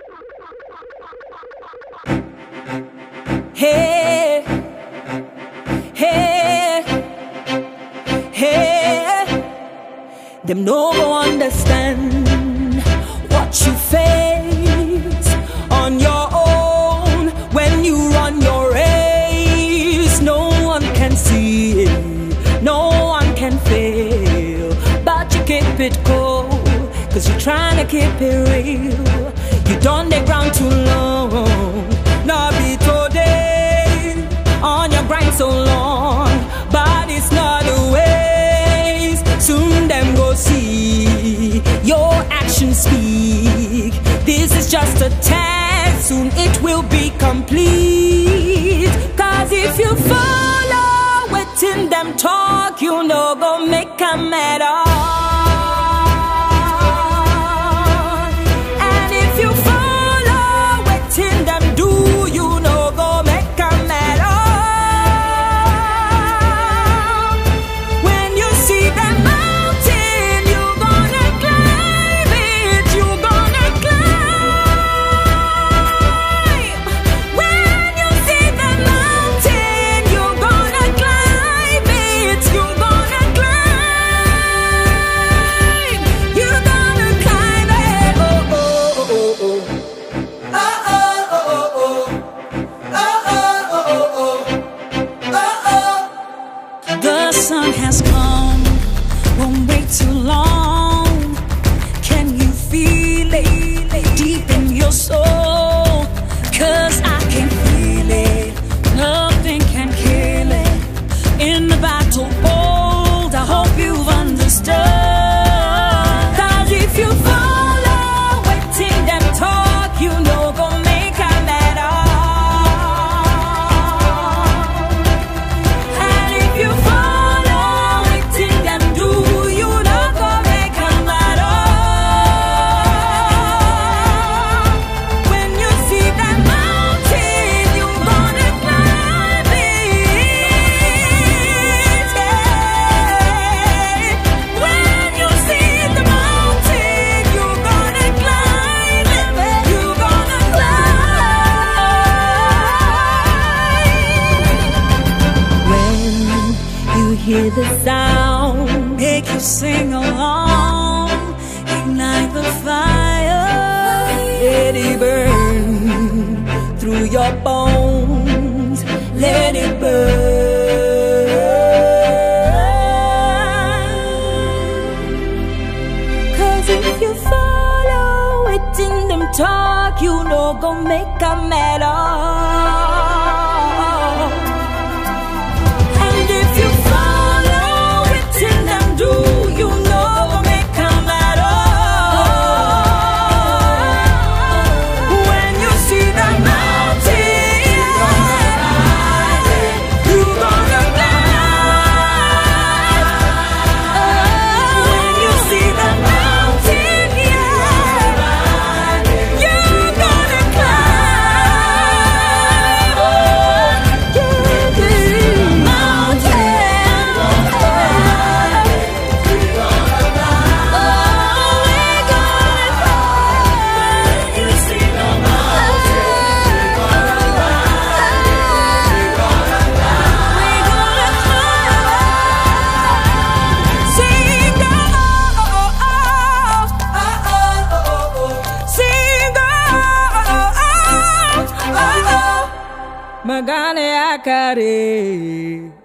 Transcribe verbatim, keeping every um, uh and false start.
Hey, hey, hey. Them no go understand what you face on your own when you run your race. No one can see it, no one can fail, but you keep it cool, cause you're trying to keep it real. You done the ground too long, not be today, on your grind so long, but it's not a waste. Soon them go see your actions speak. This is just a test, soon it will be complete. Cause if you follow it in them talk, you know go make them at all. The sun has come, won't wait too long. Can you feel it deep in your soul? Cause I can feel it, nothing can kill it. In the battle old, I hope you've understood. Cause if you follow it in them talk, you know go make a matter. Hear the sound, make you sing along, ignite the fire, let it burn through your bones, let it burn. Cause if you follow it in them talk, you know go make a matter. Magane akare.